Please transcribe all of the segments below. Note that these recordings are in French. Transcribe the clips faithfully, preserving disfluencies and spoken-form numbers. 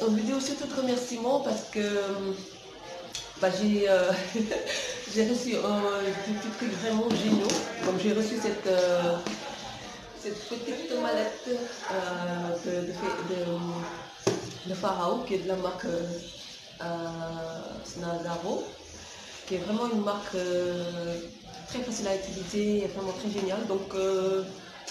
une vidéo surtout de remerciements parce que bah, j'ai euh, j'ai reçu euh, des petits trucs vraiment géniaux. Donc j'ai reçu cette, euh, cette petite mallette euh, de, de, de, de Pharaon, qui est de la marque euh, Snazaro, qui est vraiment une marque euh, très facile à utiliser et vraiment très géniale. Donc euh,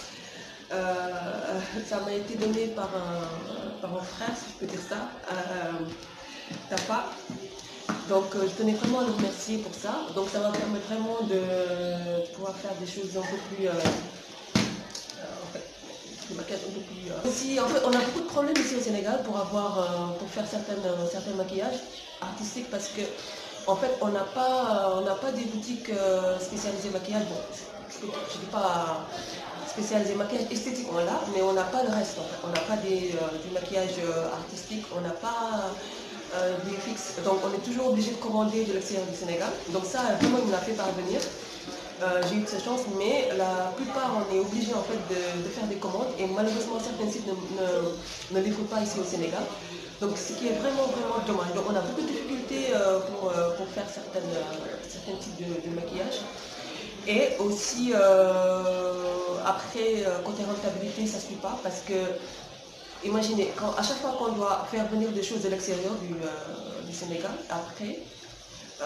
euh, ça m'a été donné par un, par un frère, si je peux dire ça, euh, Tafa. Donc euh, je tenais vraiment à le remercier pour ça. Donc ça va permettre vraiment de, de pouvoir faire des choses un peu plus... Euh, euh, en fait, des maquillages un peu plus... Euh. Aussi, en fait, on a beaucoup de problèmes ici au Sénégal pour, avoir, euh, pour faire certaines, euh, certains maquillages artistiques parce que en fait, on n'a pas, on n'a pas des boutiques euh, spécialisées maquillage. Bon, je ne dis pas spécialisé maquillage esthétique, on l'a, mais on n'a pas le reste. En fait. On n'a pas des, euh, du maquillage euh, artistique, on n'a pas euh, des fixes. Donc on est toujours obligé de commander de l'extérieur du Sénégal. Donc ça, vraiment, il me l'a fait parvenir. Euh, j'ai eu de cette chance, mais la plupart, on est obligé en fait de, de faire des commandes et malheureusement certains sites ne, ne, ne les font pas ici au Sénégal. Donc ce qui est vraiment vraiment dommage. Donc on a beaucoup de difficultés euh, pour, euh, pour faire certaines, euh, certains types de, de maquillage. Et aussi euh, après euh, côté rentabilité, ça ne suit pas parce que imaginez, quand, à chaque fois qu'on doit faire venir des choses de l'extérieur du, euh, du Sénégal, après euh,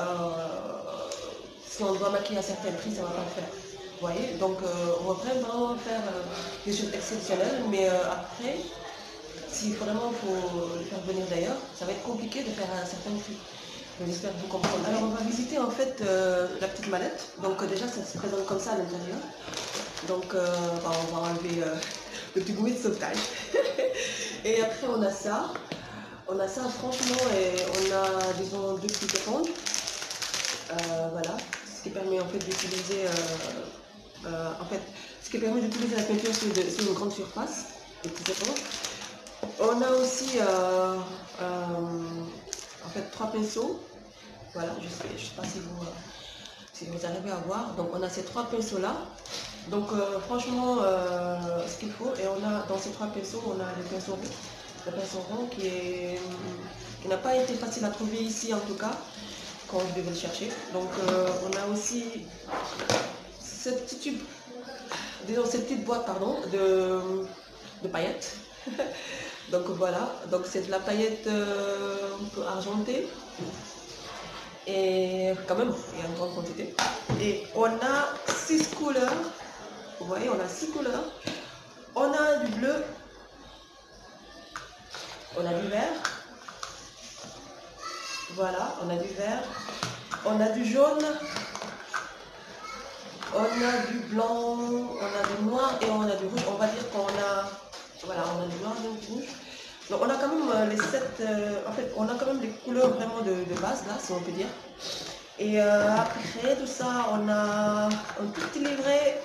si on doit maquiller à certains prix, ça ne va pas le faire. Vous voyez, donc euh, on va vraiment faire euh, des choses exceptionnelles, mais euh, après, si vraiment il faut le faire venir d'ailleurs, ça va être compliqué de faire un certain prix. J'espère que vous comprenez. Alors on va visiter en fait euh, la petite mallette. Donc euh, déjà ça se présente comme ça à l'intérieur. Donc euh, bah, on va enlever euh, le petit bouée de sauvetage. Et après on a ça. On a ça franchement et on a disons deux petites éponges. Euh, voilà, ce qui permet en fait d'utiliser euh, euh, en fait ce qui permet d'utiliser la peinture sur, de, sur une grande surface, des petites éponges. On a aussi euh, euh, en fait trois pinceaux. Voilà, je ne sais, sais pas si vous, euh, si vous arrivez à voir. Donc on a ces trois pinceaux là. Donc euh, franchement euh, ce qu'il faut, et on a dans ces trois pinceaux, on a le pinceau rond. Le pinceau rond qui est qui n'a pas été facile à trouver ici en tout cas quand je devais le chercher. Donc euh, on a aussi cette petite tube, disons cette petite boîte pardon de, de paillettes. Donc voilà, donc c'est de la paillette euh, un peu argentée. Et quand même, il y a une grande quantité. Et on a six couleurs. Vous voyez, on a six couleurs. On a du bleu. On a du vert. Voilà, on a du vert. On a du jaune. On a du blanc. On a du noir et on a du rouge. On va dire qu'on a... Voilà, on a du noir et du rouge. Donc on a quand même les sept... Euh, en fait, on a quand même les couleurs vraiment de, de base, là, si on peut dire. Et euh, après tout ça, on a un tout petit livret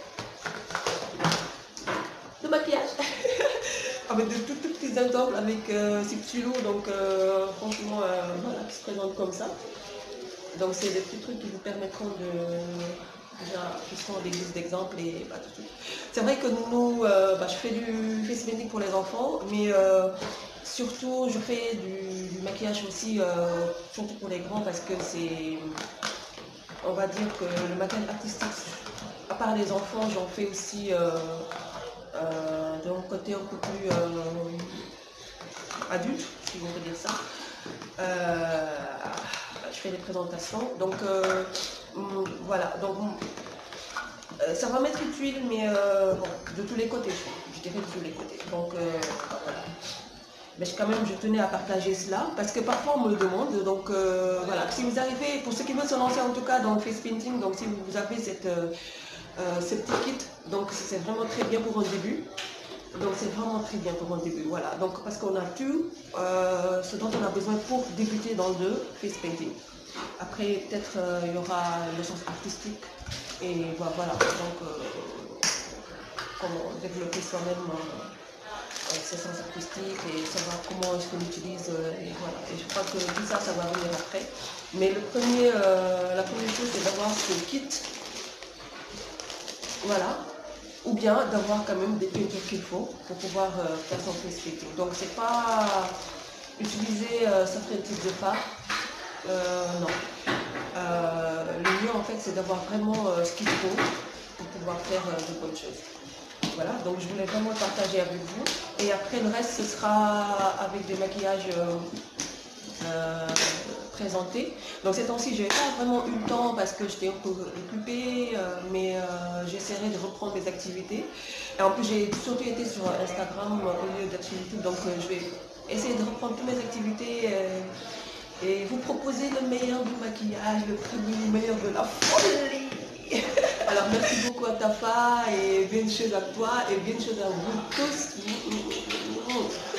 de maquillage avec de tout, tout petits exemples avec euh, ces petits lots, donc euh, franchement, euh, voilà, qui se présentent comme ça. Donc c'est des petits trucs qui vous permettront de déjà qui sont des listes d'exemples et bah, tout, tout. C'est vrai que nous, euh, bah, je fais du face painting pour les enfants, mais euh, surtout je fais du, du maquillage aussi, euh, surtout pour les grands parce que c'est... On va dire que le maquillage artistique, à part les enfants, j'en fais aussi euh, euh, d'un côté un peu plus euh, adulte, si on peut dire ça. Euh, je fais des présentations, donc euh, voilà, donc euh, ça va mettre utile, mais euh, bon, de tous les côtés, je dirais de tous les côtés. Donc euh, voilà. Mais quand même, je tenais à partager cela parce que parfois on me le demande. Donc euh, voilà, si vous arrivez, pour ceux qui veulent se lancer en tout cas dans le face painting, donc si vous avez cette, euh, euh, ce petit kit, donc c'est vraiment très bien pour un début. Donc c'est vraiment très bien pour un début, voilà. Donc parce qu'on a tout euh, ce dont on a besoin pour débuter dans le face painting. Après peut-être euh, il y aura le sens artistique et voilà. voilà. Donc euh, comment développer soi-même. Euh, ses sens artistiques et savoir comment est-ce qu'on l'utilise et voilà. Et je crois que tout ça, ça va venir après. Mais le premier, euh, la première chose, c'est d'avoir ce kit, voilà, ou bien d'avoir quand même des peintures qu'il faut pour pouvoir euh, faire son face painting. Donc c'est pas, utiliser euh, certains types de pâtes. Euh, non. Euh, le mieux en fait c'est d'avoir vraiment euh, ce qu'il faut pour pouvoir faire euh, de bonnes choses. Voilà, donc je voulais vraiment partager avec vous. Et après le reste ce sera avec des maquillages euh, euh, présentés. Donc ces temps-ci je n'ai pas vraiment eu le temps parce que j'étais un peu occupée, euh, mais euh, j'essaierai de reprendre mes activités. Et en plus j'ai surtout été sur Instagram au lieu d'être sur YouTube, donc euh, je vais essayer de reprendre toutes mes activités. Euh, et vous proposer le meilleur du maquillage, le premier meilleur de la folie. Alors merci beaucoup à Tafa et bien de choses à toi et bien de choses à vous tous.